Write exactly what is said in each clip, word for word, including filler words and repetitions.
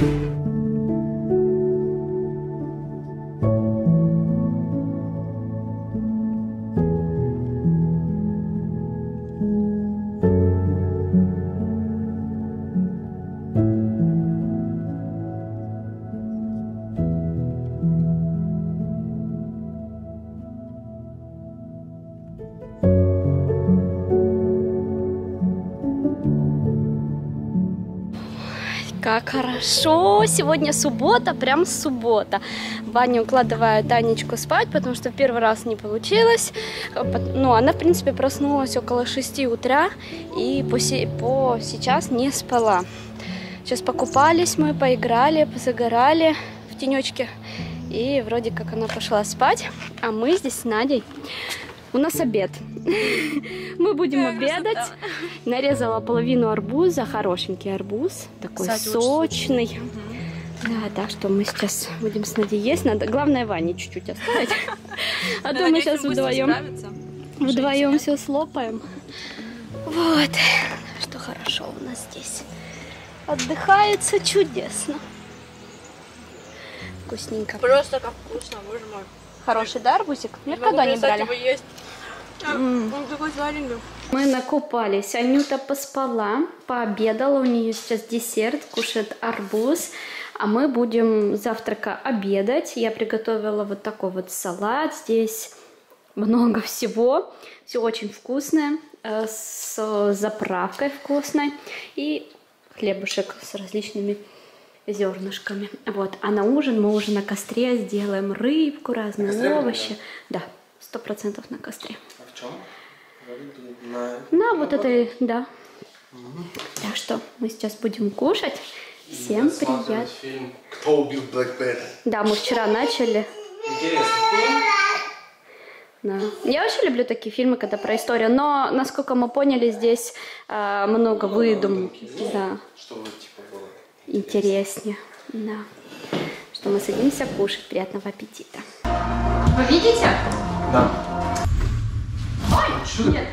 Как хорошо! Сегодня суббота, прям суббота. Ваню укладываю Танечку спать, потому что первый раз не получилось. Ну, она, в принципе, проснулась около шести утра и по, се по сейчас не спала. Сейчас покупались мы, поиграли, позагорали в тенечке. И вроде как она пошла спать, а мы здесь с Надей. У нас обед. Мы будем обедать. Нарезала половину арбуза, хорошенький арбуз, такой сочный. Да, так что мы сейчас будем с Надей есть. Надо, главное, Ване чуть-чуть оставить. А то мы сейчас вдвоем, вдвоем все слопаем. Вот, что хорошо у нас здесь. Отдыхается чудесно. Вкусненько. Просто как вкусно, боже мой. Хороший, да, арбузик? Никогда не брали. Mm. Он такой сладенький. Мы накупались. Анюта поспала, пообедала. У нее сейчас десерт, кушает арбуз. А мы будем завтрака обедать. Я приготовила вот такой вот салат. Здесь много всего. Все очень вкусное. С заправкой вкусной. И хлебушек с различными зернышками. Вот. А на ужин мы уже на костре сделаем рыбку, разные костре овощи. Да, сто процентов на костре. А в чем? На, на вот этой, да. Угу. Так что мы сейчас будем кушать. Всем приятно. Фильм «Кто убил Блэкберри». Да, мы вчера начали. Интересный фильм. Да. Я очень люблю такие фильмы, когда про историю, но, насколько мы поняли, здесь э, много ну, выдумки. Да. Чтобы типа было интереснее. Да. Что мы садимся кушать. Приятного аппетита. Вы видите? Да. Ой, нет.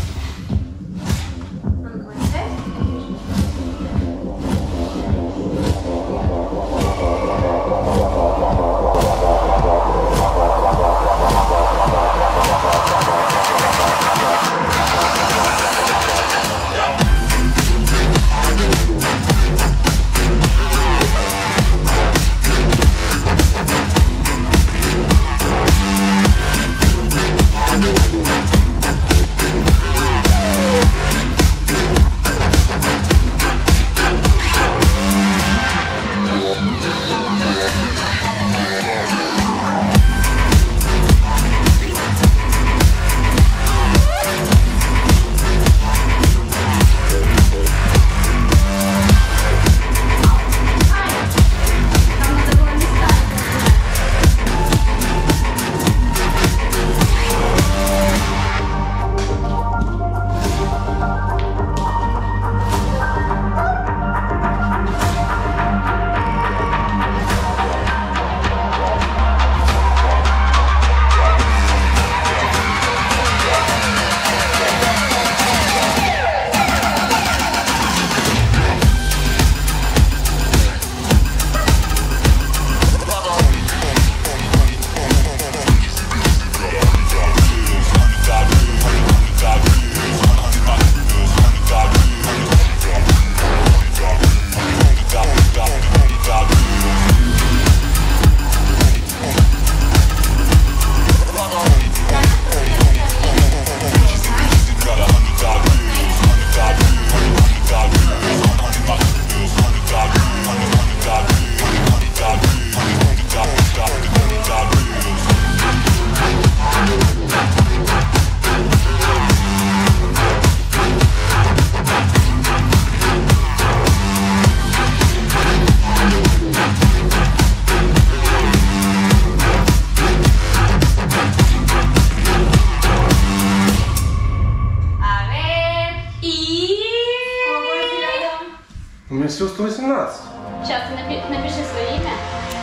У меня всего сто восемнадцать. Сейчас ты напи напиши свое имя.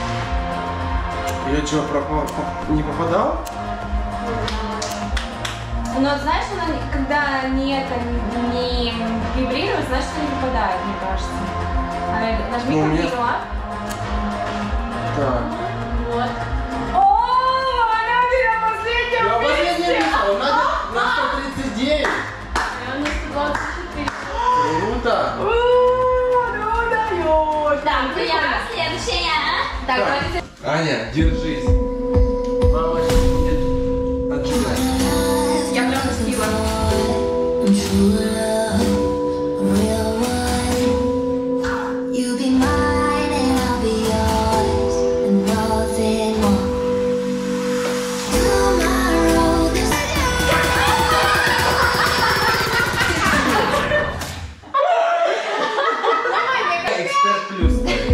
Я что, пропал, не попадал? Но знаешь, она, когда не это не вибрирует, значит, не попадает, мне кажется. А нажми ну, как меня... видела. я следующая. Так, давайте. Аня, держись. Мама сейчас будет отжигать. Я прям пустила. Эксперт плюс.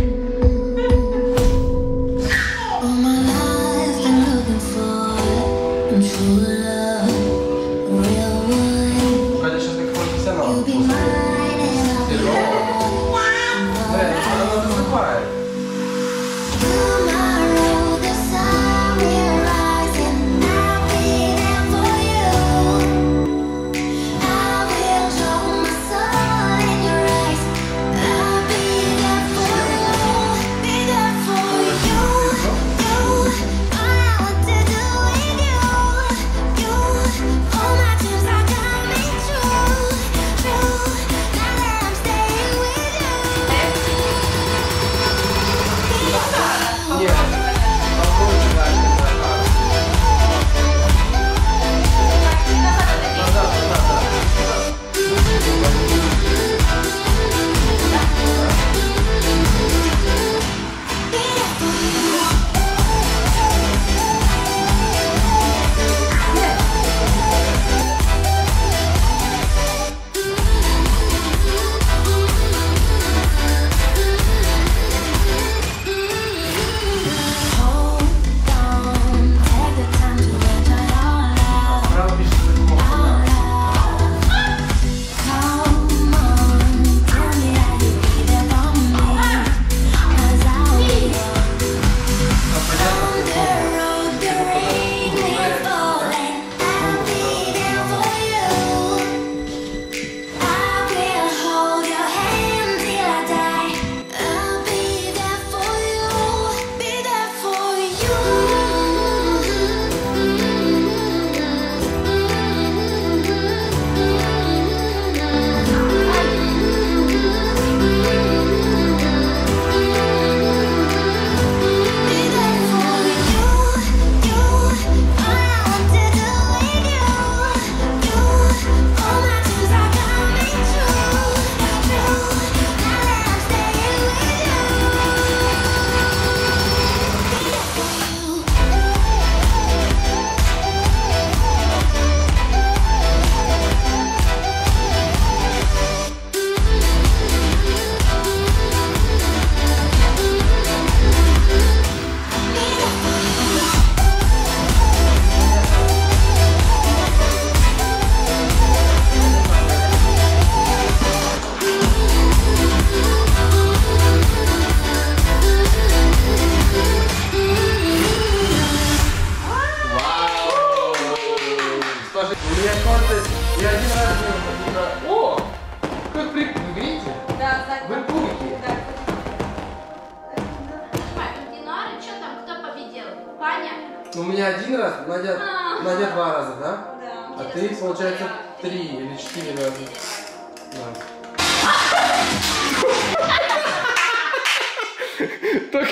Хотя сейчас как профессионал. Смотри, она засыпает. Нет, попробуй дальше. Назад, назад. Сразу пишешь, что это можно. Слушай, у меня кажется, я один раз не... О! Как прикольно, вы видите? Да, так. Вы пульки. Динары, что там, кто победил? Паня? У меня один раз, Надя, Надя два раза, да? Да. А ты, получается, три или четыре раза. Да. Так...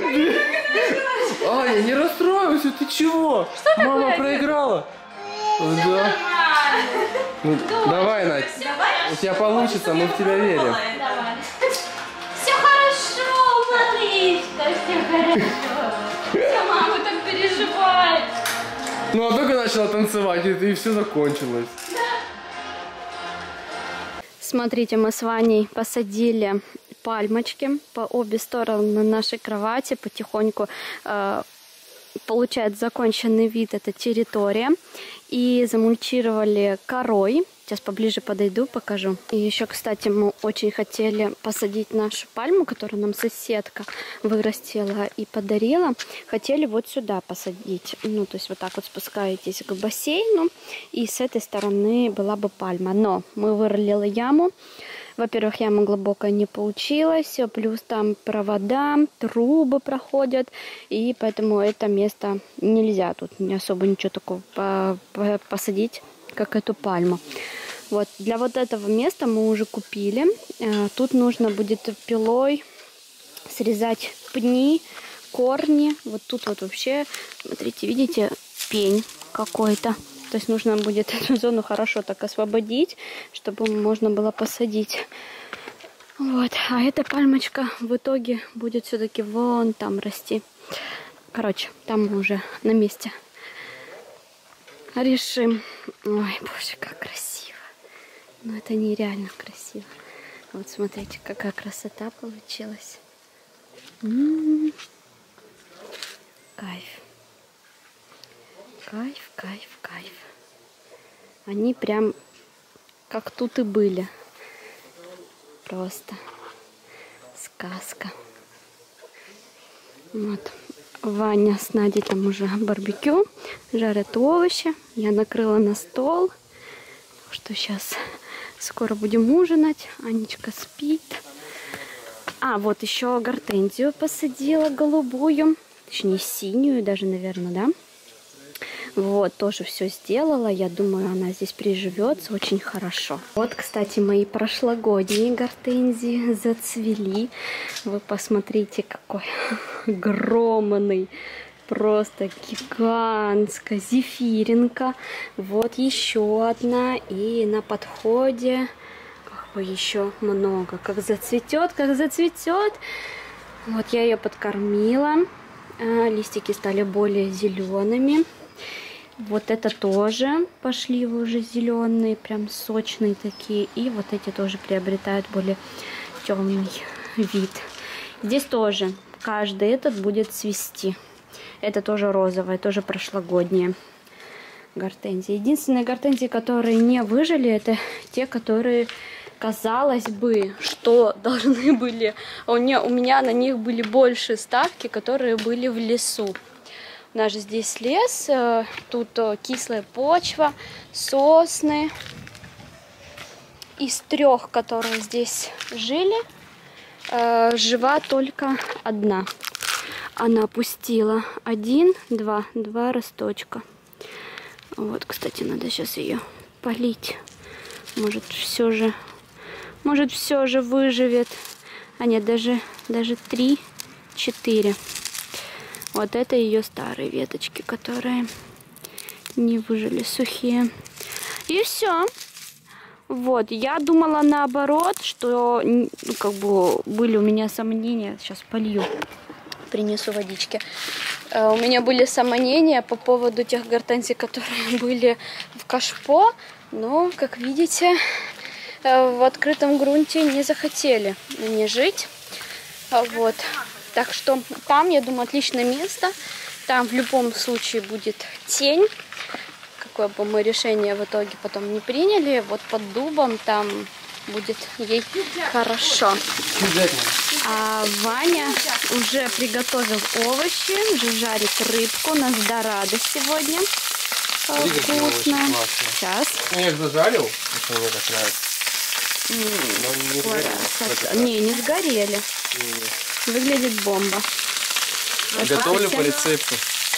Аня, не расстраивайся, ты чего? Что Мама такое? проиграла. Да. Ну, давай, Надь. У тебя получится, мы в тебя верим. Давай. Все хорошо, малышка, все хорошо. Все, мама так переживает. Ну а только начала танцевать, и, и все закончилось. Смотрите, мы с Ваней посадили пальмочки по обе стороны нашей кровати. Потихоньку э, получает законченный вид эта территория. И замульчировали корой. Сейчас поближе подойду, покажу. И еще, кстати, мы очень хотели посадить нашу пальму, которую нам соседка вырастила и подарила. Хотели вот сюда посадить. Ну, то есть вот так вот спускаетесь к бассейну. И с этой стороны была бы пальма. Но мы вырыли яму. Во-первых, яма глубокая не получилась, плюс там провода, трубы проходят, и поэтому это место нельзя тут не особо ничего такого посадить, как эту пальму. Вот, для вот этого места мы уже купили. Тут нужно будет пилой срезать пни, корни. Вот тут вот вообще, смотрите, видите, пень какой-то. То есть нужно будет эту зону хорошо так освободить, чтобы можно было посадить. Вот. А эта пальмочка в итоге будет все-таки вон там расти. Короче, там мы уже на месте решим. Ой, боже, как красиво. Ну, это нереально красиво. Вот смотрите, какая красота получилась. М-м-м. Кайф. Кайф, кайф, кайф. Они прям как тут и были. Просто сказка. Вот. Ваня с Надей там уже барбекю, жарят овощи. Я накрыла на стол, что сейчас скоро будем ужинать. Анечка спит. А, вот еще гортензию посадила голубую, точнее синюю даже, наверное, да? Вот, тоже все сделала. Я думаю, она здесь приживется очень хорошо. Вот, кстати, мои прошлогодние гортензии зацвели. Вы посмотрите, какой огромный, просто гигантская зефиринка. Вот еще одна. И на подходе как бы еще много. Как зацветет, как зацветет. Вот я ее подкормила. Листики стали более зелеными. Вот это тоже пошли уже зеленые, прям сочные такие. И вот эти тоже приобретают более темный вид. Здесь тоже каждый этот будет цвести. Это тоже розовая, тоже прошлогодняя гортензия. Единственные гортензии, которые не выжили, это те, которые, казалось бы, что должны были... У меня, у меня на них были больше ставки, которые были в лесу. У нас же здесь лес, тут кислая почва, сосны. Из трех, которые здесь жили, жива только одна. Она пустила один, два, два росточка. Вот, кстати, надо сейчас ее полить. Может, все же, может, все же выживет. А нет, даже, даже три, четыре. Вот это ее старые веточки, которые не выжили, сухие. И все. Вот, я думала наоборот, что, ну, как бы были у меня сомнения. Сейчас полью, принесу водички. Uh, у меня были сомнения по поводу тех гортензий, которые были в кашпо. Но, как видите, uh, в открытом грунте не захотели они жить. Uh, вот. Так что там, я думаю, отличное место. Там в любом случае будет тень. Какое бы мы решение в итоге потом не приняли. Вот под дубом там будет ей хорошо. А Ваня уже приготовил овощи. Уже жарит рыбку. У нас дорадо сегодня. Вкусно. Сейчас. Я их зажарил, потому мне так нравится. Не, не, не сгорели. Выглядит бомба. Готовлю по рецепту.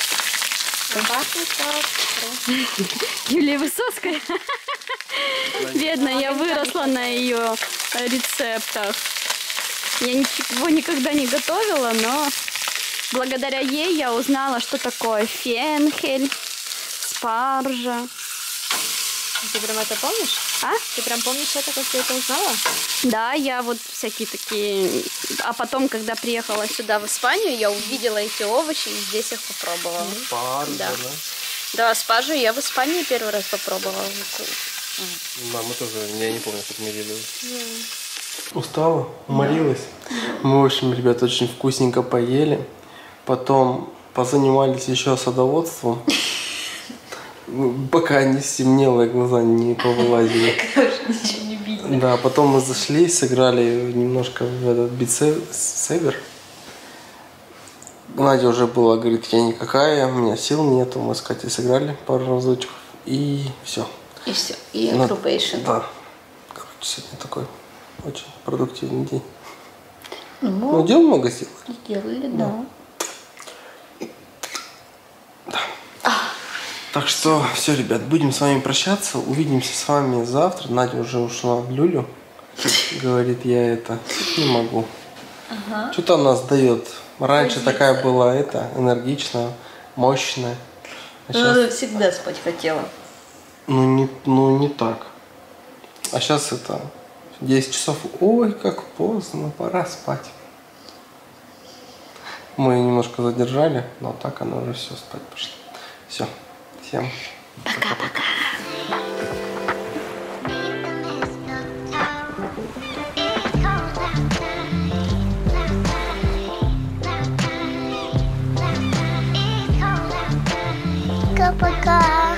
Юлия Высоцкая. Бедная, я выросла на ее рецептах. Я ничего никогда не готовила, но благодаря ей я узнала, что такое фенхель, спаржа. Ты прям это помнишь? А? Ты прям помнишь это, как ты это узнала? Да, я вот всякие такие... А потом, когда приехала сюда, в Испанию, я увидела эти овощи и здесь их попробовала. Спаржа, да. да? Да, спаржу я в Испании первый раз попробовала. Да, мы тоже, я не помню, как мы делали. Устала, уморилась. Мы, в общем, ребята, очень вкусненько поели. Потом позанимались еще садоводством. Пока не стемнело, глаза не повылазили. Ничего не видно. Да, потом мы зашли, сыграли немножко в этот битсейбер. Надя уже была, говорит, я никакая, у меня сил нету. Мы с Катей сыграли пару разочков, и все. И все, и На... occupation. Да. Короче, сегодня такой очень продуктивный день. Ну, ну дел много сделали. Сделали, да. да. Так что все, ребят, будем с вами прощаться. Увидимся с вами завтра. Надя уже ушла в люлю. Говорит, я это не могу. Ага. Что-то она сдает. Раньше Позиция. такая была, это, энергичная, мощная. А Она сейчас, всегда спать хотела. ну не, ну не так. А сейчас это, десять часов, ой, как поздно, пора спать. Мы её немножко задержали, но так она уже все, спать пошла. Все, всем Пока-пока. Пока-пока.